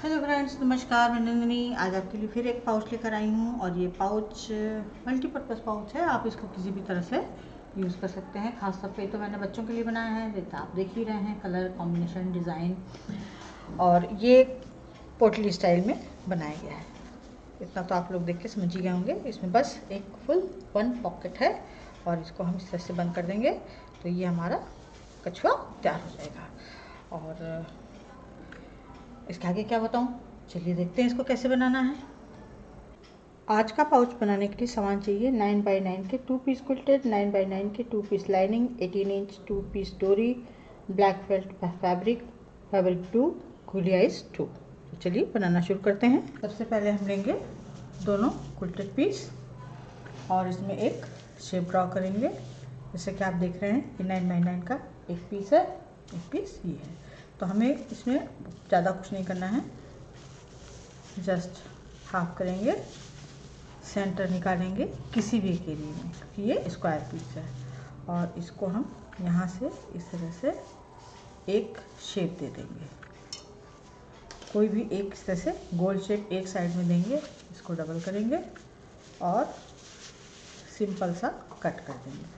Hello friends, नमस्कार। मैं नंदिनी आज आपके लिए फिर एक पाउच लेकर आई हूँ और ये पाउच मल्टीपर्पज़ पाउच है। आप इसको किसी भी तरह से यूज़ कर सकते हैं। खास तौर पे तो मैंने बच्चों के लिए बनाया है, जैसे आप देख ही रहे हैं कलर कॉम्बिनेशन, डिज़ाइन, और ये पोटली स्टाइल में बनाया गया है। इतना तो आप लोग देख के समझ ही गए होंगे। इसमें बस एक फुल 1 पॉकेट है और इसको हम इस तरह से बंद कर देंगे तो ये हमारा कछुआ तैयार हो जाएगा। और इसके आगे क्या बताऊं, चलिए देखते हैं इसको कैसे बनाना है। आज का पाउच बनाने के लिए सामान चाहिए 9x9 के 2 पीस क्विल्टेड, 9x9 के 2 पीस लाइनिंग, 18 इंच 2 पीस डोरी, black felt fabric, fabric glue, googly eyes 2। तो चलिए बनाना शुरू करते हैं। सबसे पहले हम लेंगे दोनों क्विल्टेड पीस और इसमें एक शेप ड्रॉ करेंगे। जैसे कि आप देख रहे हैं कि 9x9 का एक पीस है, एक पीस ये है। तो हमें इसमें ज़्यादा कुछ नहीं करना है, जस्ट हाफ करेंगे, सेंटर निकालेंगे किसी भी एक एरिया में, क्योंकि ये स्क्वायर पीस है। और इसको हम यहाँ से इस तरह से एक शेप दे देंगे, कोई भी एक इस तरह से गोल शेप एक साइड में देंगे। इसको डबल करेंगे और सिंपल सा कट कर देंगे।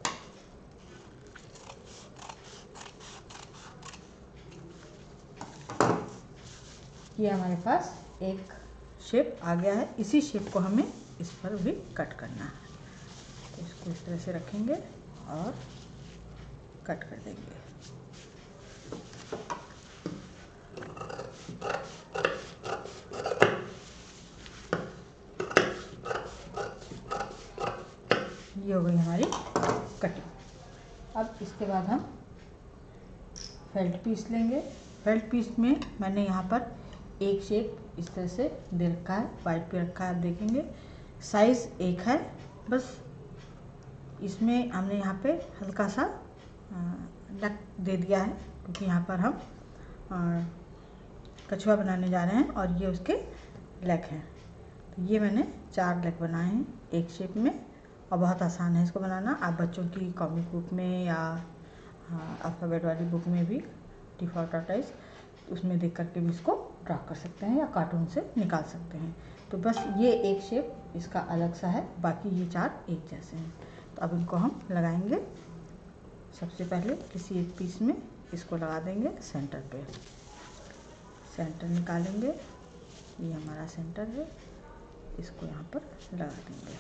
ये हमारे पास एक शेप आ गया है। इसी शेप को हमें इस पर भी कट करना है। तो इसको इस तरह से रखेंगे और कट कर देंगे। ये हो गई हमारी कटिंग। अब इसके बाद हम फेल्ट पीस लेंगे। फेल्ट पीस में मैंने यहाँ पर एक शेप इस तरह से दे रखा है, वाइट पे रखा है, आप देखेंगे साइज़ एक है। बस इसमें हमने यहाँ पे हल्का सा लक दे दिया है, क्योंकि यहाँ पर हम कछुआ बनाने जा रहे हैं और ये उसके लेग हैं। तो ये मैंने 4 लेग बनाए हैं एक शेप में और बहुत आसान है इसको बनाना। आप बच्चों की कॉमिक बुक में या अल्फ़ाबेट वाली बुक में भी टी4 टॉर्टोइस उसमें देख करके भी इसको ड्रा कर सकते हैं या कार्टून से निकाल सकते हैं। तो बस ये एक शेप इसका अलग सा है, बाकी ये 4 एक जैसे हैं। तो अब इनको हम लगाएंगे। सबसे पहले किसी एक पीस में इसको लगा देंगे सेंटर पे, सेंटर निकालेंगे। ये हमारा सेंटर है, इसको यहाँ पर लगा देंगे।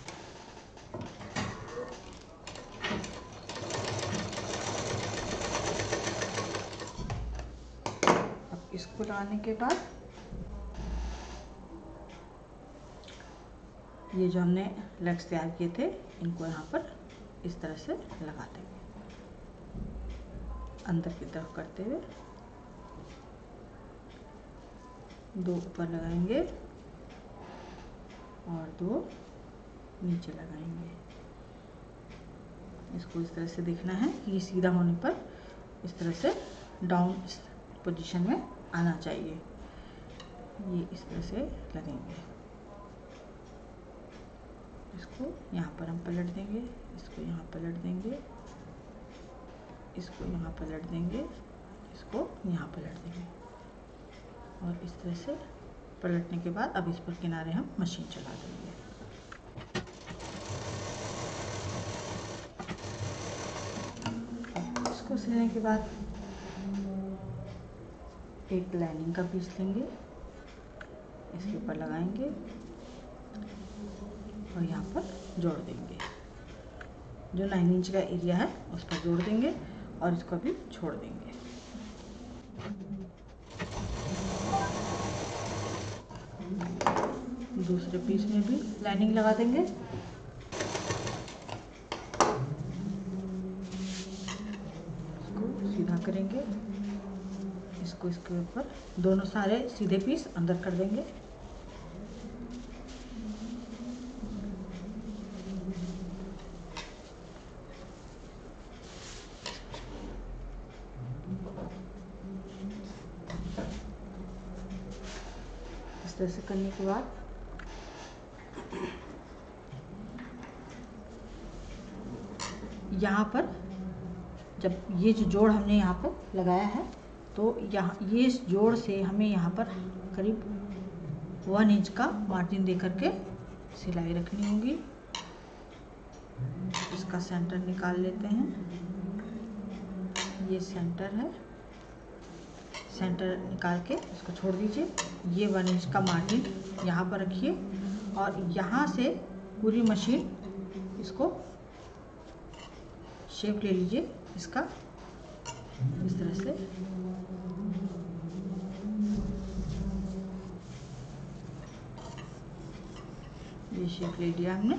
अब इसको लगाने के बाद ये जो हमने लेग्स तैयार किए थे इनको यहाँ पर इस तरह से लगा देंगे, अंदर की तरफ करते हुए। 2 ऊपर लगाएंगे और 2 नीचे लगाएंगे। इसको इस तरह से देखना है कि ये सीधा होने पर इस तरह से डाउन पोजीशन में आना चाहिए। ये इस तरह से लगेंगे। इसको यहाँ पर हम पलट देंगे, इसको यहाँ पलट देंगे, इसको यहाँ पलट देंगे, इसको यहाँ पलट देंगे। और इस तरह से पलटने के बाद अब इस पर किनारे हम मशीन चला देंगे। इसको सिलने के बाद एक लाइनिंग का पीस लेंगे, इसके ऊपर लगाएंगे और यहाँ पर जोड़ देंगे। जो 9 इंच का एरिया है उस पर जोड़ देंगे और इसको भी छोड़ देंगे। दूसरे पीस में भी लाइनिंग लगा देंगे। इसको सीधा करेंगे, इसको इसके ऊपर दोनों सारे सीधे पीस अंदर कर देंगे। इस तरह से करने के बाद यहाँ पर जब ये जो जोड़ हमने यहाँ पर लगाया है तो यहाँ ये इस जोड़ से हमें यहाँ पर करीब 1 इंच का मार्जिन दे करके सिलाई रखनी होगी। इसका सेंटर निकाल लेते हैं। ये सेंटर है, सेंटर निकाल के इसको छोड़ दीजिए। ये 1 इंच का मार्जिन यहाँ पर रखिए और यहाँ से पूरी मशीन इसको शेप ले लीजिए इसका, इस तरह से। ये शेप ले लिया हमने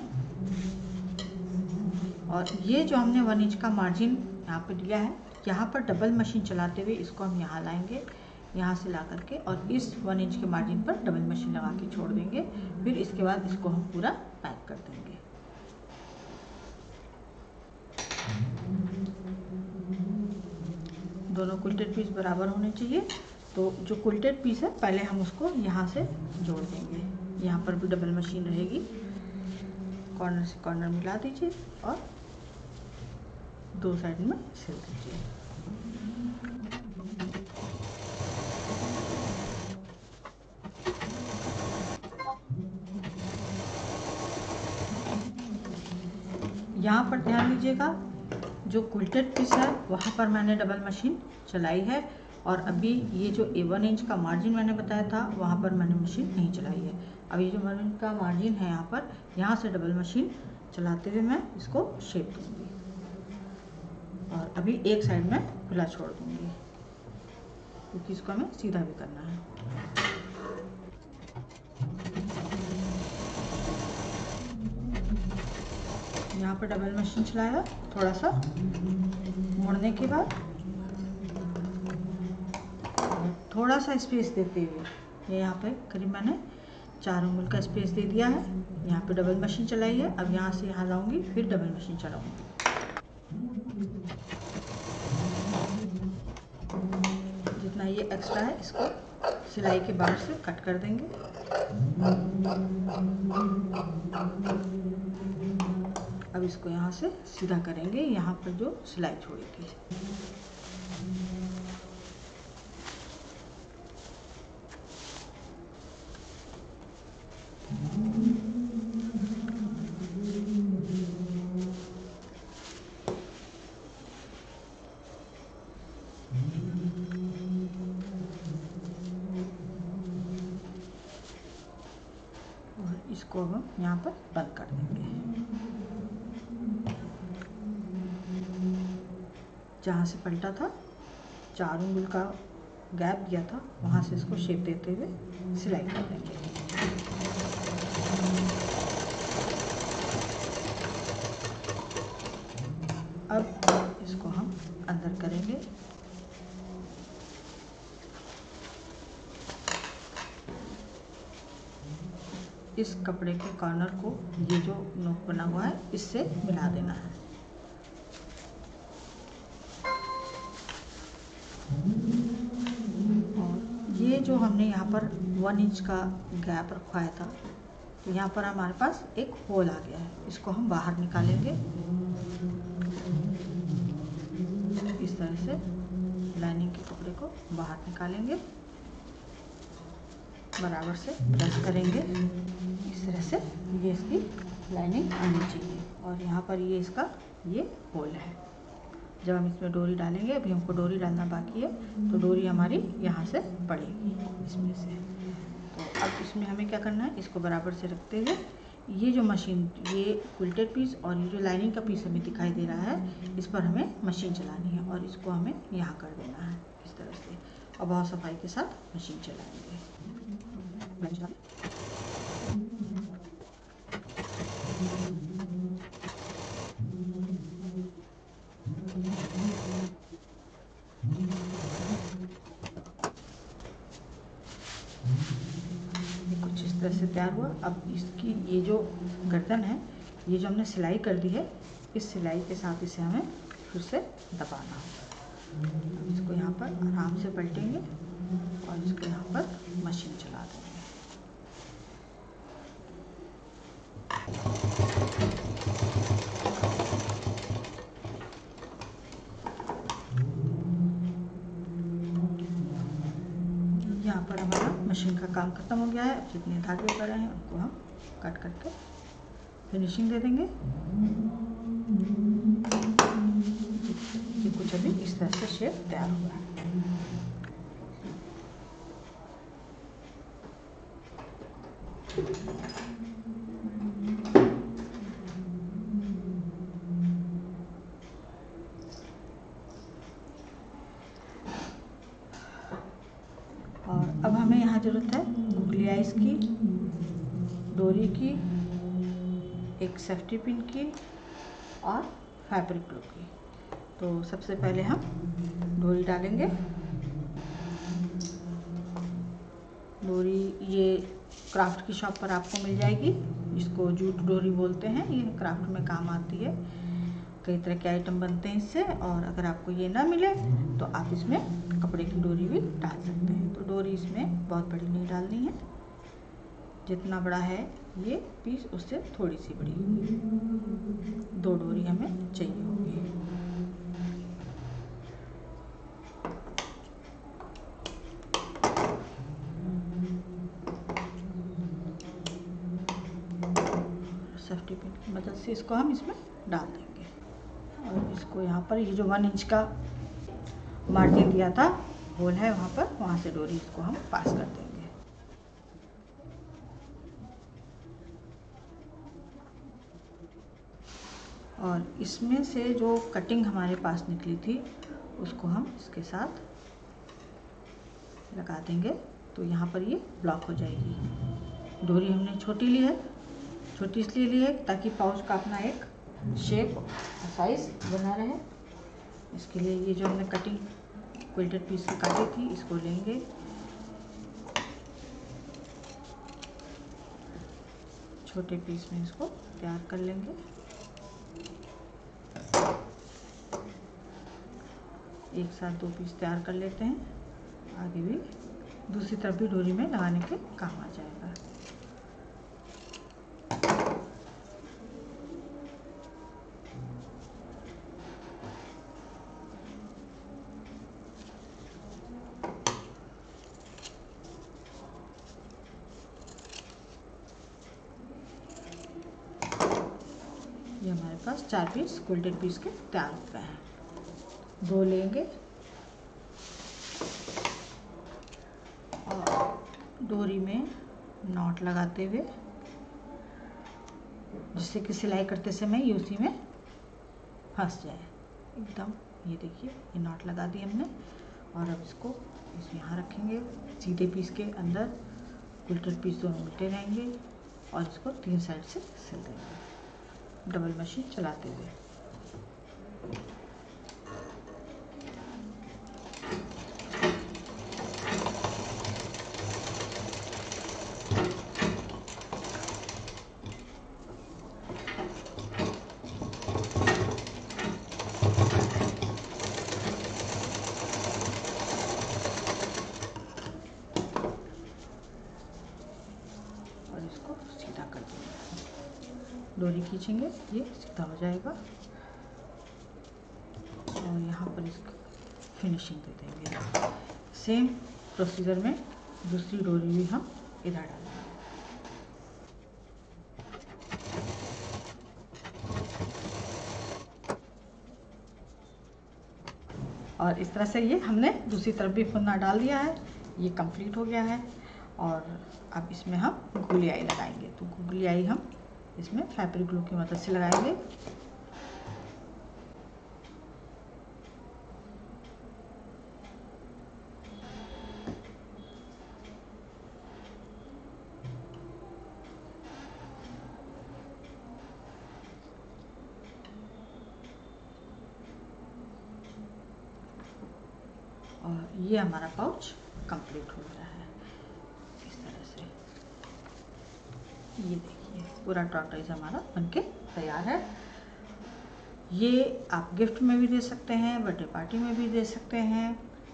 और ये जो हमने 1 इंच का मार्जिन यहाँ पे दिया है, यहाँ पर डबल मशीन चलाते हुए इसको हम यहाँ लाएंगे, यहाँ से ला करके, और इस 1 इंच के मार्जिन पर डबल मशीन लगा के छोड़ देंगे। फिर इसके बाद इसको हम पूरा पैक कर देंगे। दोनों क्विल्टेड पीस बराबर होने चाहिए। तो जो क्विल्टेड पीस है पहले हम उसको यहाँ से जोड़ देंगे। यहाँ पर भी डबल मशीन रहेगी, कॉर्नर से कॉर्नर मिला दीजिए और 2 साइड में सिल दीजिए। यहाँ पर ध्यान दीजिएगा, जो क्विल्टेड पीस है वहाँ पर मैंने डबल मशीन चलाई है और अभी ये जो 1 इंच का मार्जिन मैंने बताया था वहाँ पर मैंने मशीन नहीं चलाई है। अभी जो 1 इंच का मार्जिन है यहाँ पर, यहाँ से डबल मशीन चलाते हुए मैं इसको शेप दूँगी और अभी एक साइड में खुला छोड़ दूँगी क्योंकि इसको हमें सीधा भी करना है। यहाँ पर डबल मशीन चलाया, थोड़ा सा मोड़ने के बाद थोड़ा सा स्पेस देते हुए, ये यहाँ पे करीब मैंने 4 उंगल का स्पेस दे दिया है। यहाँ पे डबल मशीन चलाई है, अब यहाँ से यहाँ लाऊंगी, फिर डबल मशीन चलाऊंगी। जितना ये एक्स्ट्रा है इसको सिलाई के बाहर से कट कर देंगे। अब इसको यहाँ से सीधा करेंगे, यहाँ पर जो सिलाई छोड़ी थी। और इसको अब हम यहाँ पर बंद कर देंगे। जहाँ से पलटा था 4 उंगल का गैप दिया था, वहाँ से इसको शेप देते हुए सिलाई कर देंगे। अब इसको हम अंदर करेंगे। इस कपड़े के कॉर्नर को ये जो नोक बना हुआ है इससे मिला देना है। और ये जो हमने यहाँ पर 1 इंच का गैप रखवाया था, तो यहाँ पर हमारे पास एक होल आ गया है। इसको हम बाहर निकालेंगे इस तरह से, लाइनिंग के कपड़े को बाहर निकालेंगे, बराबर से प्रेस करेंगे इस तरह से। ये इसकी लाइनिंग आनी चाहिए और यहाँ पर ये इसका ये होल है। जब हम इसमें डोरी डालेंगे, अभी हमको डोरी डालना बाकी है, तो डोरी हमारी यहाँ से पड़ेगी इसमें से। तो अब इसमें हमें क्या करना है, इसको बराबर से रखते हुए ये जो मशीन, ये क्विल्टेड पीस और ये जो लाइनिंग का पीस हमें दिखाई दे रहा है, इस पर हमें मशीन चलानी है और इसको हमें यहाँ कर देना है इस तरह से, और बहुत सफाई के साथ मशीन चलाएंगे। कुछ इस तरह से तैयार हुआ। अब इसकी ये जो गर्दन है, ये जो हमने सिलाई कर दी है, इस सिलाई के साथ इसे हमें फिर से दबाना होगा। इसको यहाँ पर आराम से पलटेंगे और इसको यहाँ पर मशीन चला देंगे। यहाँ पर हमारा मशीन का काम खत्म हो गया है। अब जितने धागे वगैरह हैं उनको हम कट करके फिनिशिंग दे देंगे। ये कुछ अभी इस तरह से शेप तैयार हुआ है। और अब हमें यहाँ ज़रूरत है गूगली आइस की, डोरी की, एक सेफ्टी पिन की और फैब्रिक ग्लू की। तो सबसे पहले हम डोरी डालेंगे। डोरी ये क्राफ्ट की शॉप पर आपको मिल जाएगी। इसको जूट डोरी बोलते हैं। ये क्राफ्ट में काम आती है। कई तरह के आइटम बनते हैं इससे। और अगर आपको ये ना मिले तो आप इसमें कपड़े की डोरी भी डाल सकते हैं। तो डोरी इसमें बहुत बड़ी नहीं डालनी है। जितना बड़ा है ये पीस उससे थोड़ी सी बड़ी होगी। 2 डोरी हमें चाहिए होगी। सेफ्टी पिन की मदद से इसको हम इसमें डाल देंगे। और इसको यहाँ पर ये जो 1 इंच का मार्जिन दिया था होल है वहाँ पर, वहाँ से डोरी इसको हम पास कर देंगे। और इसमें से जो कटिंग हमारे पास निकली थी उसको हम इसके साथ लगा देंगे। तो यहाँ पर ये ब्लॉक हो जाएगी। डोरी हमने छोटी ली है। छोटी इसलिए ली है ताकि पाउच का अपना एक शेप साइज बना रहे। इसके लिए ये जो हमने कटिंग क्विल्टेड पीस की काटी थी इसको लेंगे। छोटे पीस में इसको तैयार कर लेंगे। एक साथ 2 पीस तैयार कर लेते हैं। आगे भी दूसरी तरफ भी डोरी में लगाने के काम आ जाएगा। ये हमारे पास 4 पीस क्विल्टेड पीस के तैयार हो गए हैं। 2 लेंगे और डोरी में नॉट लगाते हुए, जिससे कि सिलाई करते समय ये उसी में फंस जाए एकदम। ये देखिए ये नॉट लगा दी हमने। और अब इसको यहाँ रखेंगे। सीधे पीस के अंदर क्विल्टेड पीस दोनों उल्टे रहेंगे और इसको 3 साइड से सिल देंगे डबल मशीन चलाते हुए। और इसको सीधा कर देंगे। डोरी खींचेंगे ये सीधा हो जाएगा। और यहाँ पर इसको फिनिशिंग दे देंगे। सेम प्रोसीजर में दूसरी डोरी भी हम इधर डालेंगे। और इस तरह से ये हमने दूसरी तरफ भी फुन्ना डाल दिया है। ये कंप्लीट हो गया है। और अब इसमें हम गूगली आई लगाएंगे। तो गूगली आई हम इसमें फैब्रिक ग्लू की मदद से लगाएंगे। और ये हमारा पाउच कंप्लीट हो गया है इस तरह से। ये देखिए पूरा टॉर्टोइज हमारा बनके तैयार है। ये आप गिफ्ट में भी दे सकते हैं, बर्थडे पार्टी में भी दे सकते हैं।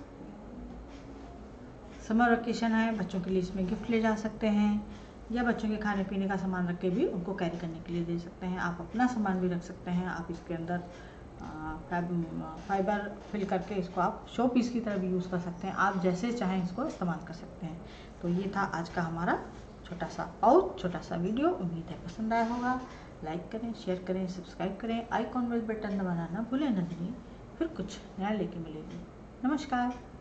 समर वेकेशन है, बच्चों के लिए इसमें गिफ्ट ले जा सकते हैं। या बच्चों के खाने पीने का सामान रख के भी उनको कैरी करने के लिए दे सकते हैं। आप अपना सामान भी रख सकते हैं। आप इसके अंदर फाइबर फिल करके इसको आप शो पीस की तरह भी यूज़ कर सकते हैं। आप जैसे चाहें इसको इस्तेमाल कर सकते हैं। तो ये था आज का हमारा छोटा सा पाउच, छोटा सा वीडियो। उम्मीद है पसंद आया होगा। लाइक करें, शेयर करें, सब्सक्राइब करें, आइकॉन बेल बटन दबाना ना भूलें। नंदिनी फिर कुछ नया लेके मिलेगी। नमस्कार।